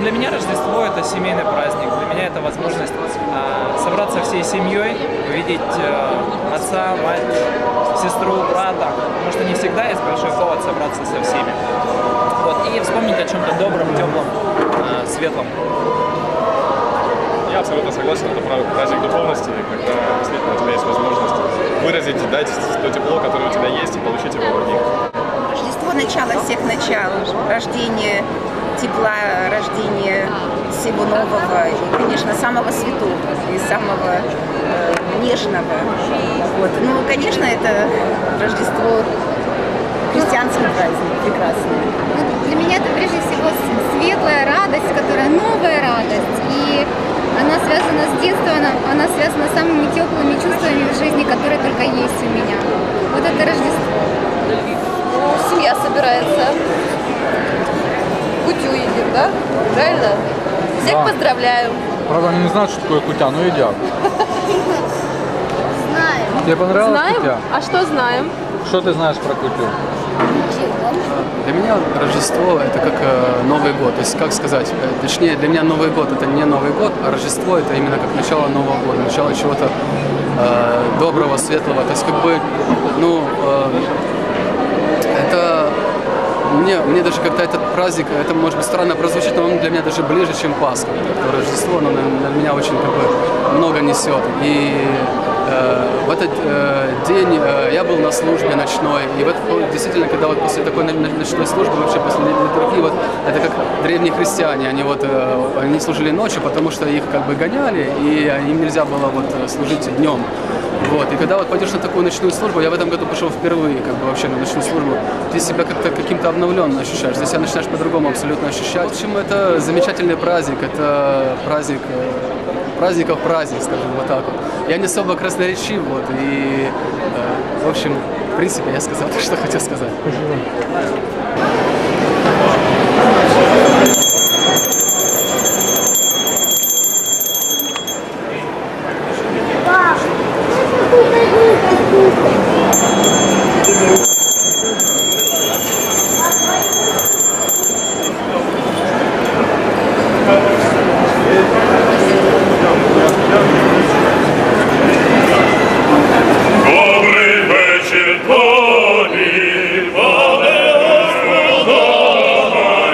для меня Рождество — это семейный праздник. Для меня это возможность собраться всей семьей, увидеть отца, мать, сестру, брата. Потому что не всегда есть большой повод собраться со всеми. Вот, и вспомнить о чем-то добром, теплом, светлом. Я абсолютно согласен, это праздник духовности, когда действительно у тебя есть возможность выразить, дать то тепло, которое у тебя есть, и получить его в других. Рождество — начало всех начал, рождение тепла, рождение всего нового и, конечно, самого святого и самого нежного. Вот. Ну, конечно, это Рождество христианский праздник, прекрасный. Для меня это прежде всего светлая радость, которая новая радость. И она связана с детством, она связана с самыми теплыми чувствами в жизни, которые только есть у меня. Вот это Рождество. Ну, семья собирается. Кутю едим, да? Правильно? Всех Да. Поздравляю. Правда, они не знают, что такое кутя, но едят. Знаем. Тебе понравилось Знаем? кутя? А что знаем? Что ты знаешь про кутю? Для меня Рождество — это как Новый год. То есть, как сказать, точнее, для меня Новый год — это не Новый год, а Рождество — это именно как начало Нового года, начало чего-то доброго, светлого. То есть, как бы, ну, это мне даже как-то этот праздник, это может быть странно прозвучит, но он для меня даже ближе, чем Пасха. Это Рождество, оно для меня очень как бы много несет. И в этот день я был на службе ночной, и вот действительно, когда вот после такой ночной службы, вообще после литургии, вот это как древние христиане, они служили ночью, потому что их как бы гоняли, и им нельзя было вот служить днем. Вот. И когда вот пойдешь на такую ночную службу, я в этом году пошел впервые как бы вообще на ночную службу, ты себя как-то каким-то обновленным ощущаешь, здесь себя начинаешь по-другому абсолютно ощущать. В общем, это замечательный праздник, это праздник праздников праздник, скажем вот так вот. Я не особо красноречив, вот, и, в общем, в принципе, я сказал то, что хотел сказать. Добрий вечір тобі, пане Господа.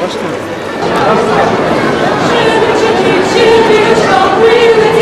Пошли. Chili, chili, chili,